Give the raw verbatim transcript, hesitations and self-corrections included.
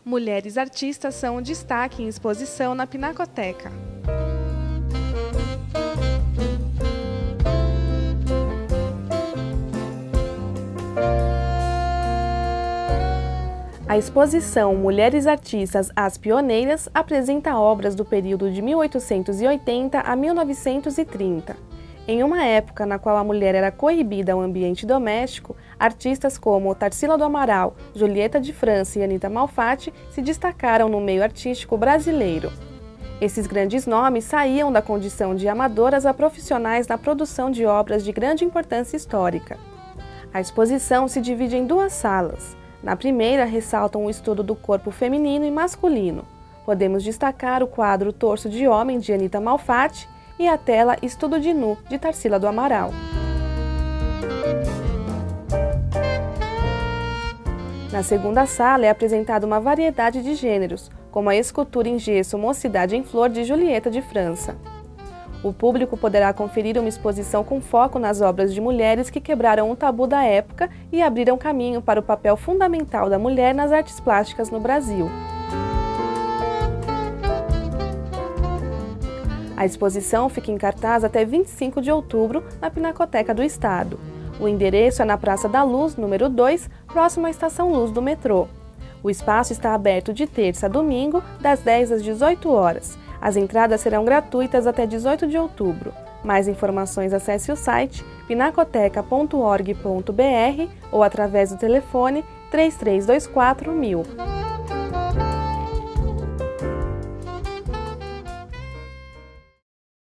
Mulheres artistas são um destaque em exposição na Pinacoteca. A exposição Mulheres Artistas, as Pioneiras apresenta obras do período de mil oitocentos e oitenta a mil novecentos e trinta. Em uma época na qual a mulher era coibida ao ambiente doméstico, artistas como Tarsila do Amaral, Julieta de França e Anita Malfatti se destacaram no meio artístico brasileiro. Esses grandes nomes saíam da condição de amadoras a profissionais na produção de obras de grande importância histórica. A exposição se divide em duas salas. Na primeira, ressaltam o estudo do corpo feminino e masculino. Podemos destacar o quadro Torso de Homem, de Anita Malfatti, e a tela Estudo de Nu, de Tarsila do Amaral. Na segunda sala é apresentada uma variedade de gêneros, como a escultura em gesso Mocidade em Flor, de Julieta de França. O público poderá conferir uma exposição com foco nas obras de mulheres que quebraram o tabu da época e abriram caminho para o papel fundamental da mulher nas artes plásticas no Brasil. A exposição fica em cartaz até vinte e cinco de outubro na Pinacoteca do Estado. O endereço é na Praça da Luz, número dois, próximo à Estação Luz do metrô. O espaço está aberto de terça a domingo, das dez às dezoito horas. As entradas serão gratuitas até dezoito de outubro. Mais informações, acesse o site pinacoteca ponto org ponto br ou através do telefone três três dois quatro mil.